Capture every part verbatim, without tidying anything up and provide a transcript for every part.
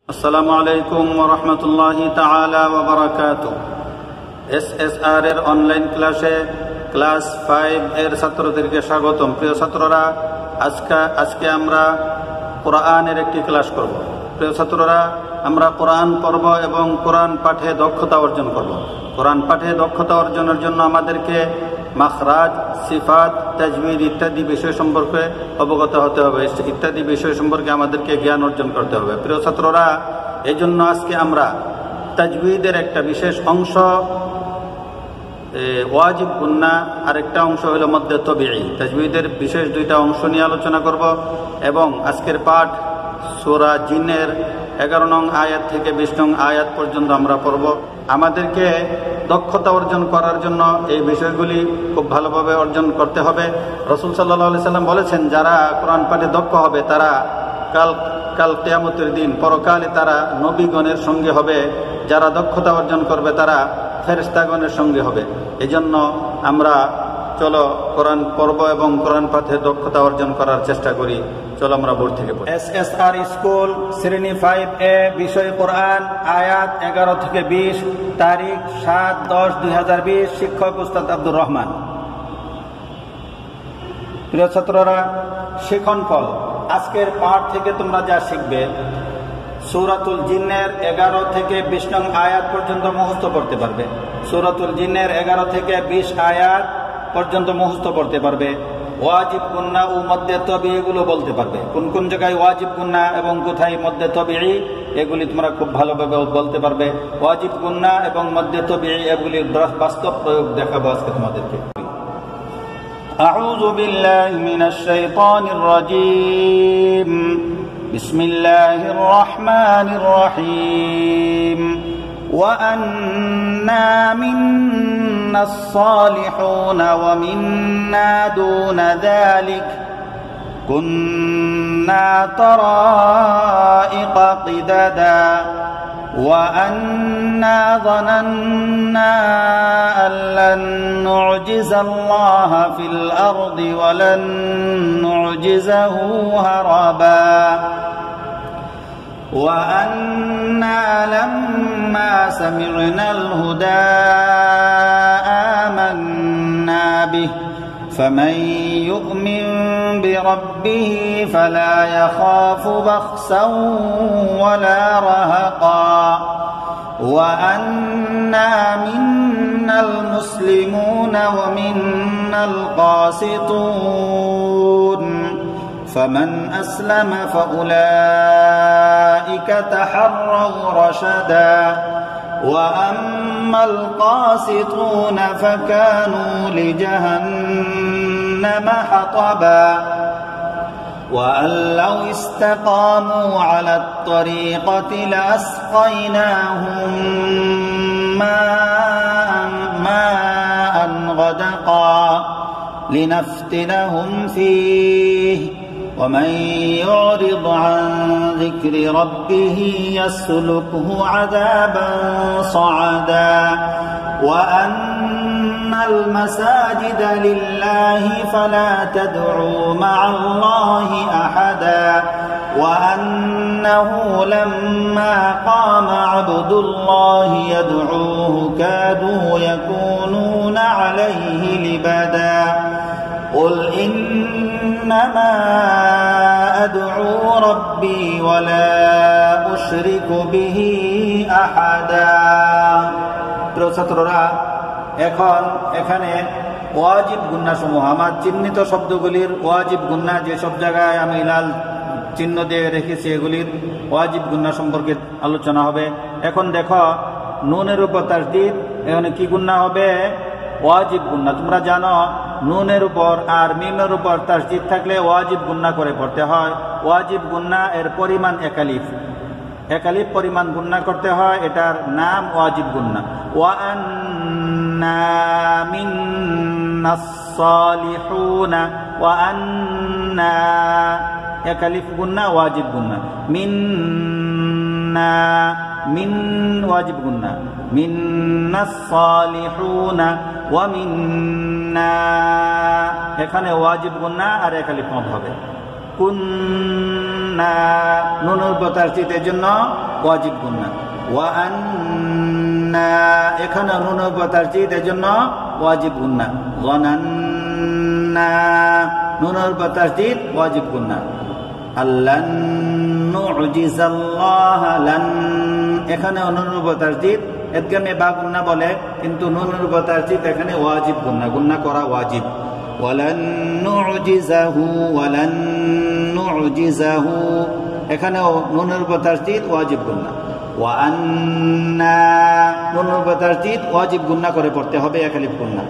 আসসালামু আলাইকুম ওয়া রাহমাতুল্লাহি তাআলা ওয়া বারাকাতুহু। এসএসআর এর অনলাইন ক্লাসে ক্লাস ফাইভ এর ছাত্রদেরকে স্বাগতম। প্রিয় ছাত্ররা, আজকে আজকে আমরা কোরআনের একটি ক্লাস করব। প্রিয় ছাত্ররা, আমরা কোরআন পড়ব এবং কোরআন পাঠে দক্ষতা অর্জন করব। কোরআন পাঠে দক্ষতা অর্জনের জন্য আমাদেরকে মাখরাজ, সিফাত, তাজবিদ ইত্যাদি বিষয় সম্পর্কে অবগত হতে হবে। ইত্যাদি বিষয় সম্পর্কে আমাদেরকে জ্ঞান অর্জন করতে হবে। প্রিয় ছাত্ররা, এই জন্য আজকে আমরা তাজবিদের একটা বিশেষ অংশ ওয়াজিব গুন্না, আরেকটা অংশ হলো মদ্দে তবিঈ। তাজবিদের বিশেষ দুইটা অংশ নিয়ে আলোচনা করব এবং আজকের পাঠ সূরা জিনের এগারো নং আয়াত থেকে বিশ নং আয়াত পর্যন্ত আমরা পড়ব। আমাদেরকে দক্ষতা অর্জন করার জন্য এই বিষয়গুলি খুব ভালোভাবে অর্জন করতে হবে। রাসূল সাল্লাল্লাহু আলাইহি সাল্লাম বলেছেন, যারা কোরআন পাঠে দক্ষ হবে তারা কাল কাল কিয়ামতের দিন পরকালে তারা নবীগণের সঙ্গে হবে। যারা দক্ষতা অর্জন করবে তারা ফেরেশতাগণের সঙ্গে হবে। এজন্য আমরা চলো কোরআন পড়ব এবং কোরআন পাঠে দক্ষতা অর্জন করার চেষ্টা করি। চলো আমরা বোর্ড থেকে পড়ি। এসএসআর স্কুল শ্রেণী ফাইভ এ, বিষয় কোরআন, আয়াত এগারো থেকে বিশ, তারিখ সাত দশ দুই হাজার বিশ, শিক্ষক উস্তাদ আব্দুর রহমান। প্রিয় ছাত্ররা, শিখন ফল। আজকের পাঠ থেকে তোমরা যা শিখবে, সূরাতুল জিন্নের এগারো থেকে বিশ নং আয়াত পর্যন্ত মুখস্থ পড়তে পারবে। সূরাতুল জিন্নের এগারো থেকে বিশ আয়াত পর্যন্ত মুখস্থ পড়তে পারবে। ওয়াজিব গুন্না ও মদ্দে তবিঈ এগুলো বলতে পারবে। কোন কোন জায়গায় ওয়াজিব গুন্না এবং কোথায় মদ্দে তবিঈ এগুলি তোমরা খুব ভালোভাবে বলতে পারবে। ওয়াজিব গুন্না এবং মদ্দে তবিঈ এগুলির বাস্তব প্রয়োগ দেখাবো আজকে তোমাদেরকে। আউযু বিল্লাহি মিনাশ শাইতানির রাজীম। বিসমিল্লাহির রহমানির রহিম। وأنا منا الصالحون ومنا دون ذلك كنا طرائق قددا وأنا ظننا أن لن نعجز الله في الأرض ولن نعجزه هربا وأنا لما سمعنا الهدى آمنا به فمن يؤمن بربه فلا يخاف بخسا ولا رهقا وأنا منا المسلمون ومنا القاسطون فمن أسلم فأولئك تحروا رشدا وأما القاسطون فكانوا لجهنم حطبا وأن لو استقاموا على الطريقة لأسقيناهم ماء ماء غدقا لنفتنهم فيه ومن يعرض عن ذكر ربه يسلكه عذابا صعدا وأن المساجد لله فلا تدعوا مع الله أحدا وأنه لما قام عبد الله يدعوه كادوا يكونون عليه لبدا قل إنما أدعو ربي ولا أشرك به أحدا। প্রিয় ছাত্ররা, এখন এখানে ওয়াজিব গুন্না সমূহ, আমার চিহ্নিত শব্দগুলির ওয়াজিব গুন্না যেসব জায়গায় আমি লাল চিহ্ন দিয়ে রেখেছি এগুলির ওয়াজিব গুন্না সম্পর্কে আলোচনা হবে। এখন দেখো, নুনের উপর তাসদীদ, এখানে কি গুন্না হবে? ওয়াজিব গুন্না। তোমরা জানো নুনের উপর আর মিমের উপর তাসদীদ থাকলে ওয়াজিব গুন্না করে পড়তে হয়। ওয়াজিব গুন্না এর পরিমাণ একালিফ, একালিফ পরিমাণ গুন্না করতে হয়, এটার নাম ওয়াজিব গুন্না। ওয়ান্না মিন্নাস সালিহুনা, ওয়ান্না একালিফ গুন্না, ওয়াজিব গুন্না। মিন্না, মিন ওয়াজিব গুন্না, মিন্নাস সালিহুনা ওয়া মিন্না, এখানে ওয়াজিব গুন্না আর একালিফ মত হবে। কুন আন্না নুনুর প্রতারচিতের জন্য ওয়াজিব গুন্না। ওয়া আন্না এখানে নুনুর প্রতারচিতের জন্য ওয়াজিব গুন্না। যানান্না নুনুর প্রতারচিত ওয়াজিব গুন্না। আল্লান নুজিজাল্লাহ লান এখানে নুনুর প্রতারচিত এদগামে বা গুন্না বলে, কিন্তু নুনুর প্রতারচিত এখানে ওয়াজিব গুন্না, গুন্না করা ওয়াজিব। ওয়ালান নুজিজাহু ওয়ালান নুজিজাহু এখানেও নুনুর প্রতারচিত ওয়াজিব গুন্না। ওয়া আন্না নুনুর প্রতারচিত ওয়াজিব গুন্না করে পড়তে হবে, এক আলিফ গুন্না।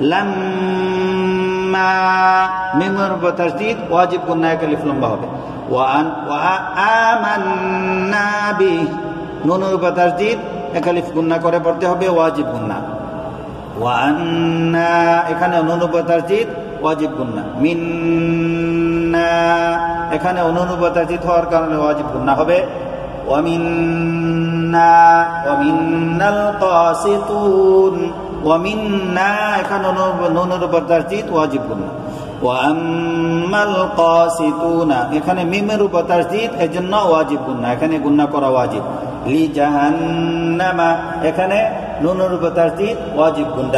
লাম্মা মিমের প্রতারচিত ওয়াজিব গুন্না, এক আলিফ লম্বা হবে। ওয়া আন ওয়া আমান্না বিহি নুনুর প্রতারচিত এক আলিফ গুন্না করে পড়তে হবে, ওয়াজিব গুন্না। ওয়া আন্না এখানে নুনুর প্রতারচিত ওয়াজিব গুন্না। মিন্না এখানে নুনুর প্রতারচিত হওয়ার কারণে ওয়াজিব গুন্না হবে। ওয়া মিন্না ওয়া মিন্নাল কাসিতুন ওয়া মিন্না এখানে নুনুর প্রতারচিত ওয়াজিব গুন্না। ওয়া আম্মাল কাসিতুনা এখানে মিমের প্রতারচিত এজন্য ওয়াজিব গুন্না, এখানে গুন্না করা ওয়াজিব। লি জাহান্নামা এখানে নুনুর প্রতারচিত ওয়াজিব গুন্না।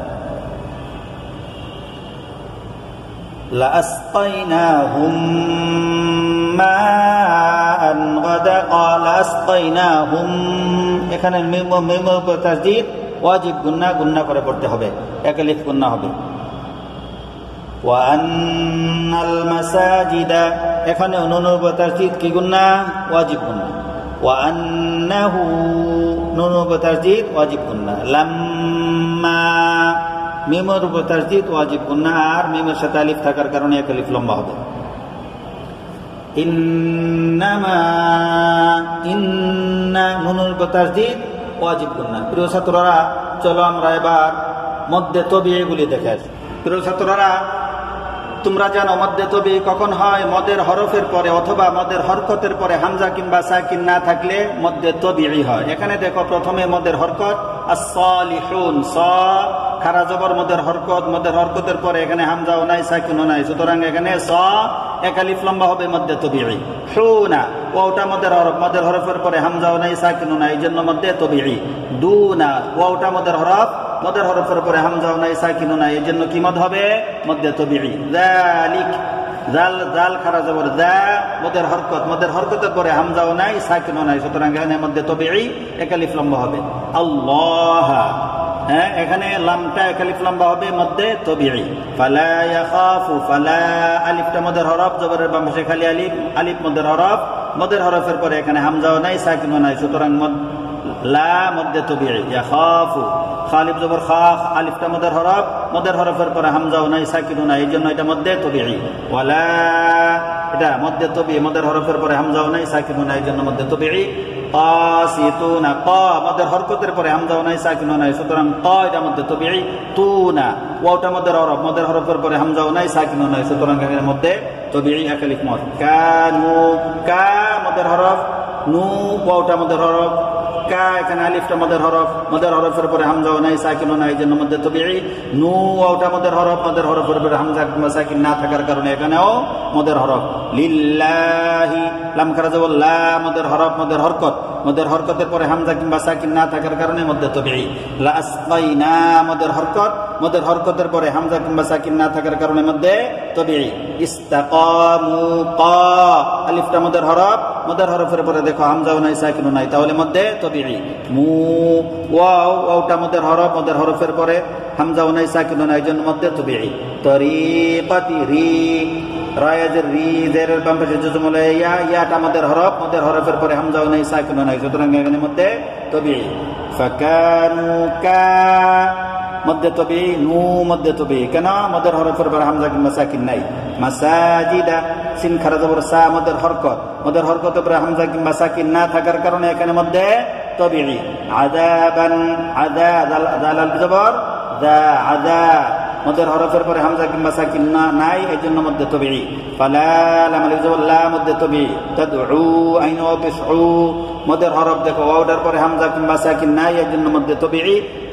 লাআসকাইনাহুম মাআন গাদাকা লাআসকাইনাহুম এখানে মিম মিমের প্রতারচিত ওয়াজিব গুন্না, গুন্না করে পড়তে হবে, এক আলিফ গুন্না হবে। ওয়া আন্নাল মাসাজিদা এখানে নুনুর প্রতারচিত কি গুন্না, ওয়াজিব গুন্না। ওয়া আন্নাহু নুনুর প্রতারচিত ওয়াজিব গুন্না। লাম্মা মিমের প্রতারচিত ওয়াজিব গুন্না, আর মিমের সাথে আলিফ থাকার কারণে এক আলিফ লম্বা হবে। ইন্নামা ইন্না নুনুর প্রতারচিত ওয়াজিব গুন্না। প্রিয় ছাত্ররা, চলো আমরা এবার মধ্যে তবিয়েগুলি দেখে আসি। প্রিয় ছাত্ররা, তোমরা জানো মধ্যে তবি কখন হয়? মদের হরফের পরে অথবা মদের হরকতের পরে হামজা কিংবা সাকিন না থাকলে মধ্যে তবিই হয়। এখানে দেখো প্রথমে মদের হরকত আস-সালিহুন, স খারা জবর মদের হরকত, মদের হরকতের পরে এখানে হামজাও নাই সাকিনও নাই, সুতরাং এখানে স এক আলিফ লম্বা হবে মধ্যে তবিই। হুনা ওটা মদের হরফ, মদের হরফের পরে হামজাও নাই সাকিনও নাই, এই জন্য মধ্যে তবিই। দুনা ওটা মদের হরফ, মদের হরফের পরে হামজাও নাই সাকিনও নাই, এই জন্য কি মদ হবে? মধ্যে তবিই। যালিক জাল জাল খারা জবর যা মদের হরকত, মদের হরকতের পরে হামজাও নাই সাকিনও নাই, সুতরাং এখানে মধ্যে তবিই এক আলিফ লম্বা হবে। আল্লাহ হ্যাঁ এখানে লামটা এক আলিফ লম্বা হবে মধ্যে তবিই। ফালা ইয়াখাফু ফালা আলিফটা মদের হরফ, জবরের বাম পাশে খালি আলিফ, আলিফ মদের হরফ, মদের হরফের পরে এখানে হামজাও নাই সাকিনও নাই, সুতরাং মদ লা মধ্যে তবিই। ইয়াখাফু খালিফ জবর খা, আলিফটা মদের হরফ, মদের হরফের পরে হামজাও নাই সাকিনও নাই, এই জন্য এটা মধ্যে তবিই। ওয়ালা এটা মধ্যে তবিই, মদের হরফের পরে হামজাও নাই সাকিনও নাই, এই জন্য মধ্যে তবিই। কাসিতুনা কা মদের হরকতের পরে হামজাও নাই সাকিনও নাই, সুতরাং কা এটা মধ্যে তবিই। তুনা ওয়াটা মদের হরফ, মদের হরফের পরে হামজাও নাই সাকিনও নাই, সুতরাং এর মধ্যে তবিই এক আলিফ মদ। কানু কা মদের হরফ, নু ওয়াটা মদের হরফ, কা এখানে আলিফটা মদের হরফ, মদের হরফের পরে হামজাও নাই সাকিনও নাই, এই জন্য মধ্যে তবিই। নু ওটা মদের হরফ, মদের হরফের পরে হামজা কিংবা সাকিন না থাকার কারণে এখানেও মদের হরফ। লিল্লাহি লাম খারা যাব লা মদের হরফ, মদের হরকত, মদের হরকতের পরে হামজা কিংবা সাকিন না থাকার কারণে মধ্যে তবিই। লা আসকাইনা মদের হরকত, মদের হরকতের পরে হামজা কিংবা সাকিন না থাকার কারণে মধ্যে তবিই। ইস্তাকামু কা আলিফটা মদের হরফ, মদের হরফের পরে দেখো হামজাও নাই সাকিনও নাই, তাহলে মধ্যে তবিই। মু ওয়াও ওটা মদের হরফ, মদের হরফের পরে হামজাও নাই সাকিনও নাই, এই জন্য মধ্যে তবিই। তরিকাতি রি রায়াজের রি জেরের বাম পাশে জজমুল ইয়া, ইয়াটা মদের হরফ, মদের হরফের পরে হামজাও নাই সাকিনও নাই, সুতরাং এখানে মধ্যে তবিই। ফাকানু কা মধ্যে তবিই, নু মধ্যে তবিই, কেন? মদের হরফের পরে হামজা কিংবা সাকিন নাই। মাসাজিদা সিন খারা জবর সা মদের হরকত, মদের হরকতের পরে হামজা কিংবা সাকিন না থাকার কারণে এখানে মধ্যে তবিই। আযাবান আযা জাল আল জবর দা আযা মদের হরফের পরে হামজা কিংবা সাকিন না নাই, এই জন্য মধ্যে তবিই। ফালা লাম আলিফ জবর লা মধ্যে তবিই। তাদউ আইন ওয়া বিসউ মদের হরফ দেখো ওয়াটার পরে হামজা কিংবা সাকিন নাই, এই জন্য মধ্যে তবিই।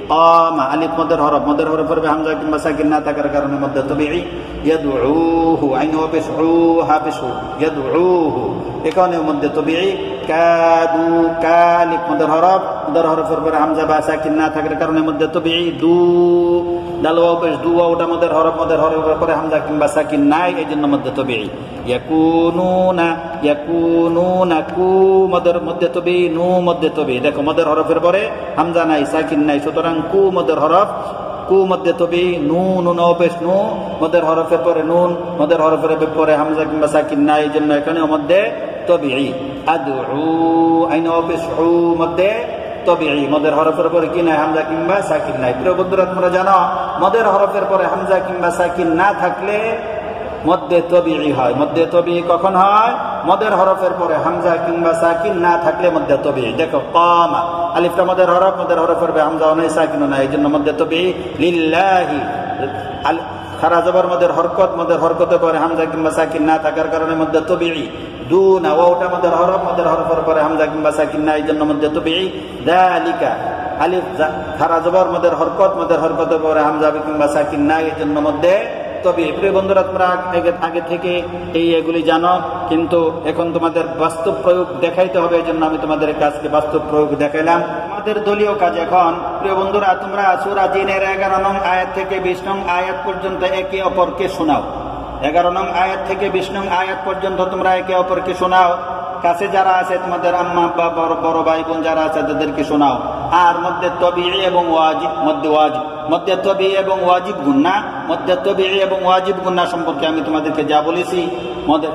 কামা আলিফ মদের হরফ, মদের হরফের হামজা কিংবা সাকিন না থাকার কারণে মধ্যে তবিঈ। ইয়াদউহু আইন ওয়াবিস উ হাবিস ইয়াদউহু এখানে মধ্যে তবিঈ। কাদু কালিফ মদের হরফ, মদের হরফের পরে হামজা বা সাকিন না থাকার কারণে মধ্যে তবিঈ। দু দাল ওয়াবিস দু ওটা মদের হরফ, মদের হরফের পরে হামজা কিংবা সাকিন নাই, এই জন্য মধ্যে তবিঈ। ইয়াকুনুনা ইয়াকুনুনা কু মদের মধ্যে তবিঈ, নু মধ্যে তবিঈ। দেখো মদের হরফের পরে হামজা নাই সাকিন নাই, সুতরাং কু মদের হরফ, কু মধ্যে তবিঈ। নুন ওয়াবিস নু মদের হরফের পরে নুন, মদের হরফের পরে হামজা কিংবা সাকিন নাই, এই জন্য এখানেও মধ্যে তবিঈ। আদউ আইন ওয়াবিস উ মধ্যে তবিঈ, মদের হরফের পরে কি নাই হামজা কিংবা সাকিন নাই। প্রিয় বন্ধুরা তোমরা জানো মদের হরফের পরে হামজা কিংবা সাকিন না থাকলে মধ্যে তবিঈ হয়। মধ্যে তবিঈ কখন হয়? মদের হরফের পরে হামজা কিংবা সাকিন না থাকলে মধ্যে তবিঈ। দেখো কামা আলিফটা মদের হরফ, মদের হরফের পরে হামজাও নাই সাকিনও নাই, এই জন্য মধ্যে তবিঈ। লিল্লাহি খারা জবর মদের হরকত, মদের হরকতের পরে হামজা কিংবা সাকিন না থাকার কারণে মধ্যে তবিঈ। দুনা ওয়াটা মদের হরফ, মদের হরফের পরে হামজা কিংবা সাকিন না, এই জন্য মধ্যে তবিঈ। যালিকা আলিফ খারা জবর মদের হরকত, মদের হরকতের পরে হামজা কিংবা সাকিন না, এই জন্য মধ্যে তবিঈ। প্রিয় বন্ধুরা তোমরা আগে থেকে এই এগুলি জানো, কিন্তু এখন তোমাদের বাস্তব প্রয়োগ দেখাইতে হবে, এই জন্য আমি তোমাদের কাছে বাস্তব প্রয়োগ দেখাইলাম। আমাদের দলীয় কাজ এখন প্রিয় বন্ধুরা তোমরা সূরা জিনের এগারো নং আয়াত থেকে বিশ নং আয়াত পর্যন্ত একে অপরকে শোনাও। এগারো নং আয়াত থেকে বিশ নং আয়াত পর্যন্ত তোমরা একে অপরকে শোনাও। কাছে যারা আছে তোমাদের আম্মা আব্বা বড় বড় ভাই বোন যারা আছে তাদেরকে শোনাও। আর মধ্যে তবিঈ এবং ওয়াজিব, মধ্যে ওয়াজিব মধ্যে তবিঈ এবং ওয়াজিব গুন্না, মধ্যে তবিঈ এবং ওয়াজিব গুন্না সম্পর্কে আমি তোমাদেরকে যা বলেছি, মধ্যে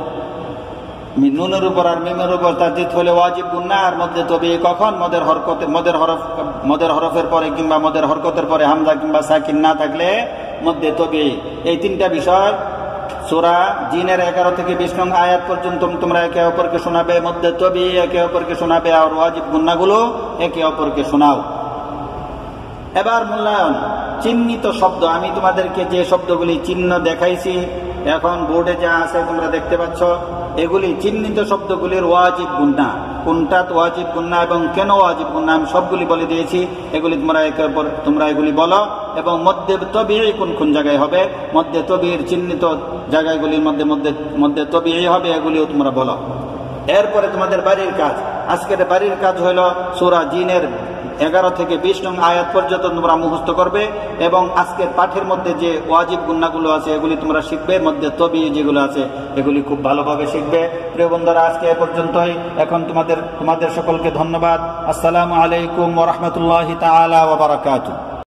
নুনের উপর আর মিমের উপর তাসদীদ হলে ওয়াজিব গুন্না, আর মধ্যে তবিঈ কখন? মদের হরকতে, মদের হরফ, মদের হরফের পরে কিংবা মদের হরকতের পরে হামজা কিংবা সাকিন না থাকলে মধ্যে তবিঈ। এই তিনটা বিষয় সূরা জিনের এগারো থেকে বিশ নং আয়াত পর্যন্ত তোমরা একে অপরকে শোনাবে। মধ্যে তবিঈ একে অপরকে শোনাবে, আর ওয়াজিব গুন্নাগুলো একে অপরকে শোনাও। এবার মূল্যায়ন। চিহ্নিত শব্দ, আমি তোমাদেরকে যে শব্দগুলি চিহ্ন দেখাইছি এখন বোর্ডে যা আছে তোমরা দেখতে পাচ্ছ, এগুলি চিহ্নিত শব্দগুলির ওয়াজিব গুন্না, কোনটা ওয়াজিব গুন্না এবং কেন ওয়াজিব গুন্না আমি সবগুলি বলে দিয়েছি। এগুলি তোমরা একে অপর তোমরা এগুলি বলো, এবং মধ্যে তবিঈ কোন কোন জায়গায় হবে, মধ্যে তবিঈর চিহ্নিত জায়গাগুলির মধ্যে মধ্যে মধ্যে তবিঈ হবে, এগুলিও তোমরা বলো। এরপরে তোমাদের বাড়ির কাজ, আজকের বাড়ির কাজ হলো সূরা জিনের এগারো থেকে বিশ নং আয়াত পর্যন্ত তোমরা মুখস্থ করবে, এবং আজকের পাঠের মধ্যে যে ওয়াজিব গুন্নাগুলো আছে এগুলি তোমরা শিখবে, মধ্যে তবিঈ যেগুলো আছে এগুলি খুব ভালোভাবে শিখবে। প্রিয় বন্ধুরা আজকে এ পর্যন্তই। এখন তোমাদের তোমাদের সকলকে ধন্যবাদ। আসসালামু আলাইকুম ওয়া রাহমাতুল্লাহি তাআলা ওয়া বারাকাতুহু।